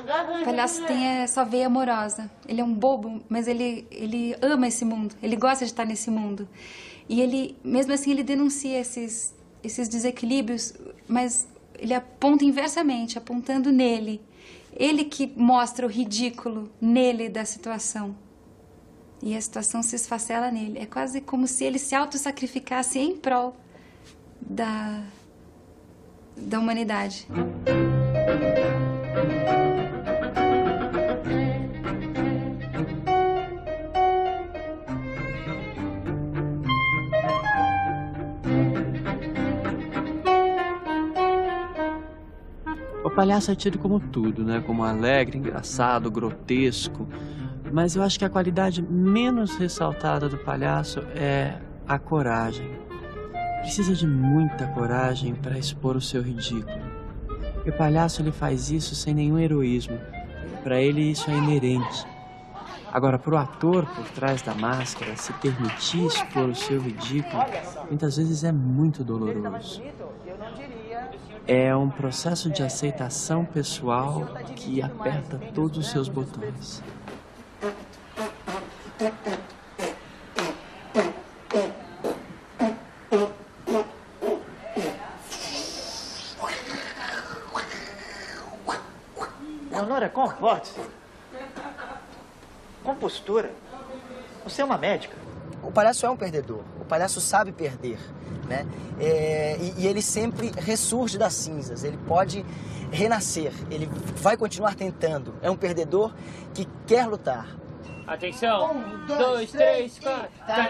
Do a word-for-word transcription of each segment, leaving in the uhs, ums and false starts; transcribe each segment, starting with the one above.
O palhaço tem essa veia amorosa. Ele é um bobo, mas ele, ele ama esse mundo. Ele gosta de estar nesse mundo. E ele, mesmo assim, ele denuncia esses, esses desequilíbrios, mas ele aponta inversamente, apontando nele. Ele que mostra o ridículo nele da situação. E a situação se esfacela nele. É quase como se ele se auto-sacrificasse em prol da, da humanidade. O palhaço é tido como tudo, né? Como alegre, engraçado, grotesco. Mas eu acho que a qualidade menos ressaltada do palhaço é a coragem. Precisa de muita coragem para expor o seu ridículo. E o palhaço, ele faz isso sem nenhum heroísmo. Para ele isso é inerente. Agora, para o ator por trás da máscara se permitir expor o seu ridículo, muitas vezes é muito doloroso. É um processo de aceitação pessoal que aperta todos os seus botões. Leonora, comporte-se. Com postura. Você é uma médica. O palhaço é um perdedor. O palhaço sabe perder, né? É, e, e ele sempre ressurge das cinzas. Ele pode renascer. Ele vai continuar tentando. É um perdedor que quer lutar. Atenção! Um, dois, três, quatro!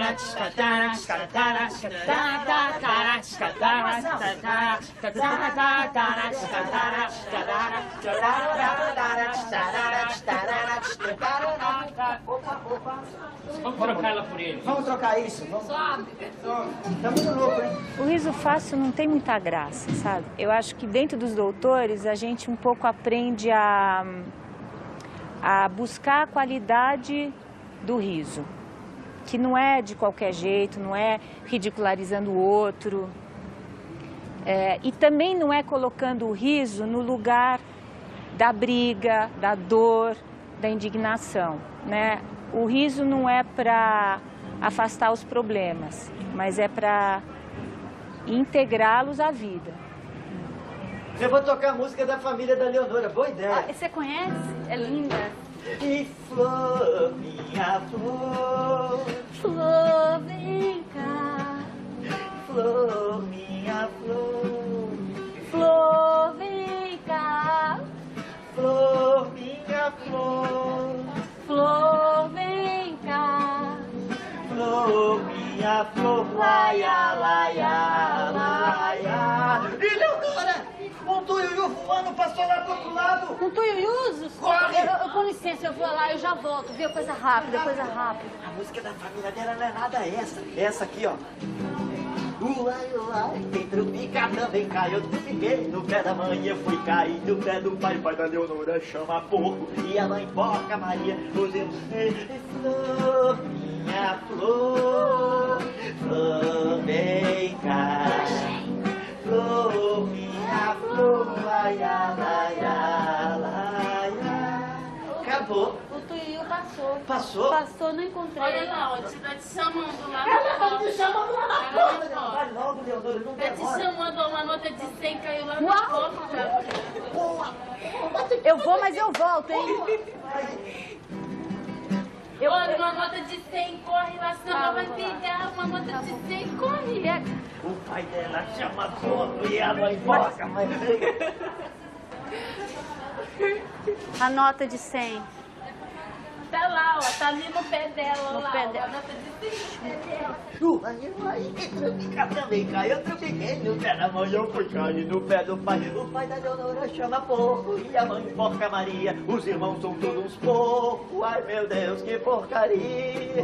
Vamos trocar ela por ele. Vamos trocar isso? Vamos. Sobe! Tá muito louco, hein? O riso fácil não tem muita graça, sabe? Eu acho que dentro dos doutores a gente um pouco aprende a... a buscar a qualidade do riso, que não é de qualquer jeito, não é ridicularizando o outro, é, e também não é colocando o riso no lugar da briga, da dor, da indignação, né? O riso não é para afastar os problemas, mas é para integrá-los à vida. Eu vou tocar a música da família da Leonora, boa ideia. Ah, você conhece? É linda. E flor, minha flor, Flor, vem cá. flor, minha flor, Flor, vem cá. flor, minha flor, Flor, vem cá. flor, minha flor, laia, laia, laia. E Leonora, um tuiuiu voando passou lá do outro lado. Um tuiuiuso? Corre! Eu, eu, com licença, eu vou lá, eu já volto, viu? Coisa rápida, coisa rápida. A música da família dela não é nada essa. Essa aqui, ó. Uai, uai, quem trupica também cai. Eu trupiquei no pé da mãe, eu fui cair no pé do pai. O pai da Leonora chama porco e a mãe porca Maria. Os irmãos, flor, minha flor, flor, vem cá. Flor, minha flor, laia, laia, laia. Acabou. O tuiuiu passou. Passou? Passou, não encontrei. Olha lá, ó, te tá te chamando lá. Ela tá te chamando lá na porta, porta. Vai logo, Leonora, não Tá te demora. chamando, ó, uma nota de cem caiu lá na Uau. porta. Boa. Eu vou, mas eu volto, hein? Eu... Olha, uma nota de cem, corre lá, senão ela vai pegar. Uma nota de cem, corre. O pai dela chama porco e a mãe porca, mãe. A nota de cem. Tá lá, ó, tá ali no pé dela, No lá, pé ó, dela. a nota de cem. Tu, aí, aí, quem trupica também cai. Eu trupiquei no pé da mãe, eu fui cair no pé do pai. O pai da Leonora chama porco e a mãe porca Maria. Os irmãos são todos uns porcos. Ai, meu Deus, que porcaria.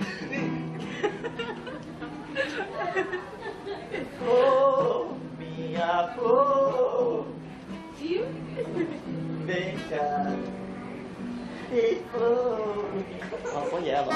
Flor, minha flor, vem cá. E flor. Ó, foi ela.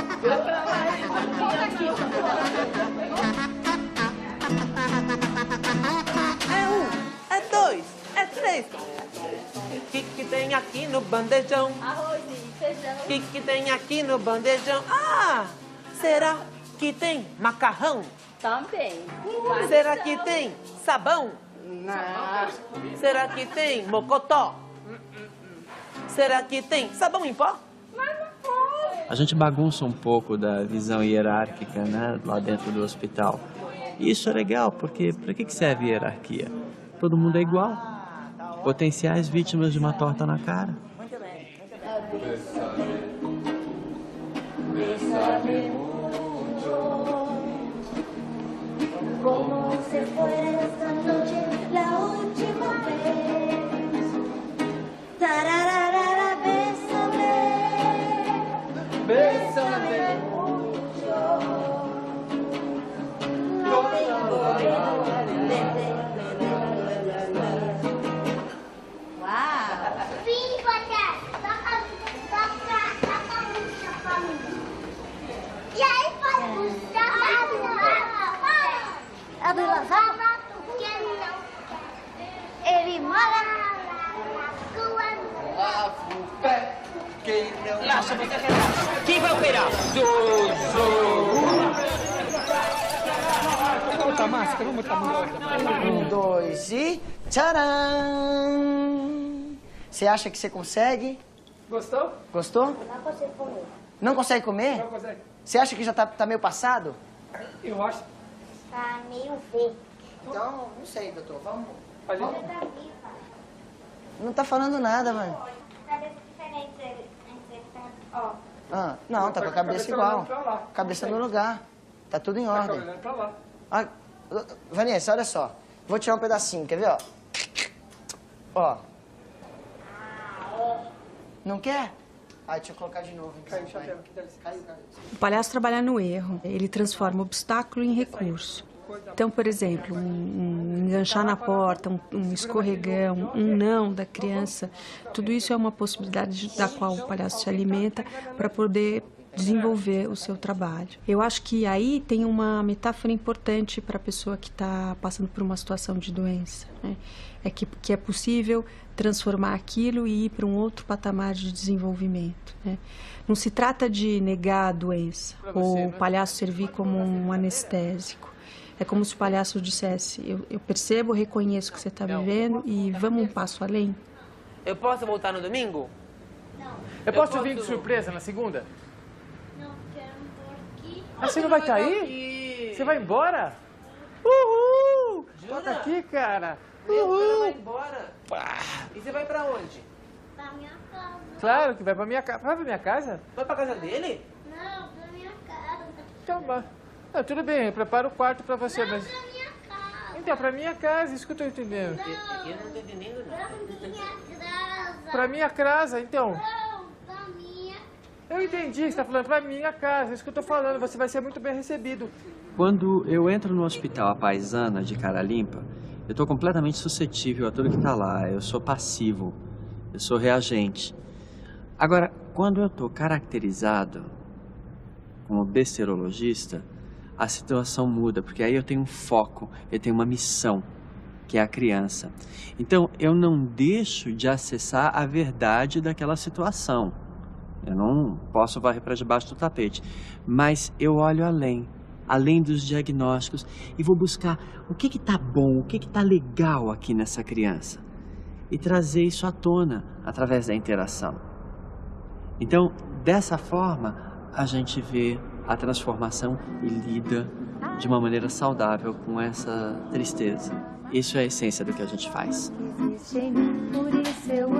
É um, é dois, é três. que que tem aqui no bandejão? Arroz e feijão. Que que tem aqui no bandejão? Ah, será que tem macarrão? Também. Será que tem sabão? Não. Será que tem mocotó? Será que tem sabão em pó? A gente bagunça um pouco da visão hierárquica, né, lá dentro do hospital. E isso é legal, porque para que serve hierarquia? Todo mundo é igual. Potenciais vítimas de uma torta na cara. Como se fuera esta noche la última vez. Tararara, bésame. Bésame mucho. No tengo Uau! Vim, Paté. Toca, toca, toca a música pra mim. E aí, faz música pra mim. Abre o lavabo, porque não. Ele mora na rua. Lava o pé, quem não. Laxa, você quer. Quem vai operar? Zuzu. Vamos botar máscara, vamos botar máscara. Um, dois e... Tcharam! Você acha que você consegue? Gostou? Gostou? Não consigo comer. Não consegue comer? Não consegue. Você acha que já tá, tá meio passado? Eu acho. Tá meio verde. Então, não sei, doutor. Vamos. Pode ir. Não tá falando nada, mano. Cadê a diferença entre ó? Ah, não, tá com a cabeça igual. Cabeça no lugar. Tá tudo em ordem. Tá olhando pra lá. Ah, Vanessa, olha só. Vou tirar um pedacinho, quer ver, ó? Ó. Não quer? Ah, deixa eu colocar de novo. Então. Caiu o chapéu aqui, dá licença. Caiu, caiu. O palhaço trabalha no erro. Ele transforma obstáculo em recurso. Então, por exemplo, um, um enganchar na porta, um, um escorregão, um não da criança, tudo isso é uma possibilidade da qual o palhaço se alimenta para poder desenvolver o seu trabalho. Eu acho que aí tem uma metáfora importante para a pessoa que está passando por uma situação de doença, né? É que, que é possível transformar aquilo e ir para um outro patamar de desenvolvimento, né? Não se trata de negar a doença ou o palhaço servir como um anestésico. É como se o palhaço dissesse, eu, eu percebo, reconheço o que você está vivendo e vamos um passo além. Eu posso voltar no domingo? Não. Eu, Eu posso, posso vir de surpresa na segunda? Não quero por aqui. Ah, você não vai estar aí? Você vai embora? Uhul! Toca aqui, cara. Meu cara Uhul! vai embora. E você vai pra onde? Pra minha casa. Claro que vai pra minha casa. Vai pra minha casa? Vai pra casa dele? Não, pra minha casa. Então, vai. Ah, tudo bem, eu preparo o quarto pra você, Não, mas... pra minha casa. Então, pra minha casa, isso que eu tô entendendo. Não. Eu não tô entendendo nada. Pra minha casa. Pra minha casa, então. Não, pra minha. Eu entendi, você tá falando pra minha casa, isso que eu tô falando, você vai ser muito bem recebido. Quando eu entro no hospital à paisana de cara limpa, eu estou completamente suscetível a tudo que está lá. Eu sou passivo, eu sou reagente. Agora, quando eu estou caracterizado como besterologista, a situação muda, porque aí eu tenho um foco, eu tenho uma missão, que é a criança. Então, eu não deixo de acessar a verdade daquela situação. Eu não posso varrer para debaixo do tapete, mas eu olho além, além dos diagnósticos e vou buscar o que que tá bom, o que que tá legal aqui nessa criança e trazer isso à tona através da interação. Então, dessa forma, a gente vê a transformação e lida de uma maneira saudável com essa tristeza. Isso é a essência do que a gente faz. Existe em mim, por isso eu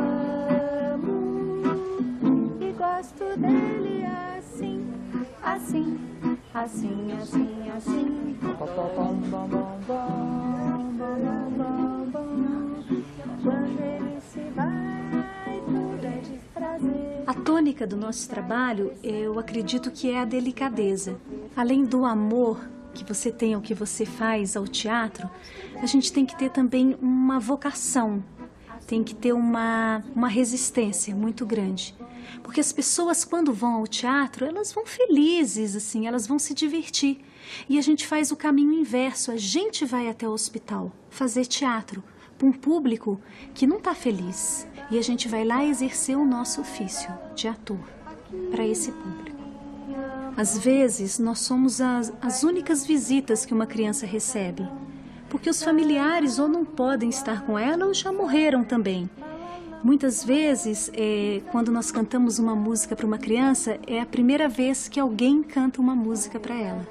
amo e gosto dele assim, assim, assim, assim, assim. Bom, bom, bom, bom, bom, bom, bom, bom, bom. Quando ele se vai, tudo é desprazer. A tônica do nosso trabalho, eu acredito que é a delicadeza. Além do amor que você tem ao que você faz, ao teatro, a gente tem que ter também uma vocação, tem que ter uma, uma resistência muito grande. Porque as pessoas, quando vão ao teatro, elas vão felizes, assim, elas vão se divertir. E a gente faz o caminho inverso, a gente vai até o hospital fazer teatro, para um público que não está feliz. E a gente vai lá exercer o nosso ofício de ator para esse público. Às vezes, nós somos as, as únicas visitas que uma criança recebe, porque os familiares ou não podem estar com ela ou já morreram também. Muitas vezes, é, quando nós cantamos uma música para uma criança, é a primeira vez que alguém canta uma música para ela.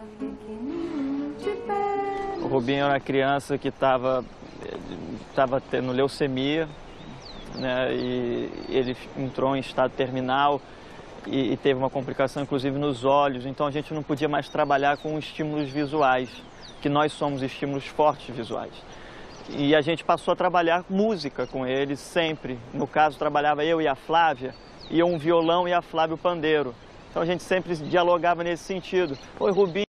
O Rubinho era uma criança que estava estava tendo leucemia, né, e ele entrou em estado terminal e, e teve uma complicação, inclusive, nos olhos. Então, a gente não podia mais trabalhar com estímulos visuais, que nós somos estímulos fortes visuais. E a gente passou a trabalhar música com ele sempre. No caso, trabalhava eu e a Flávia, e eu um violão e a Flávia o pandeiro. Então, a gente sempre dialogava nesse sentido. Oi, Rubinho.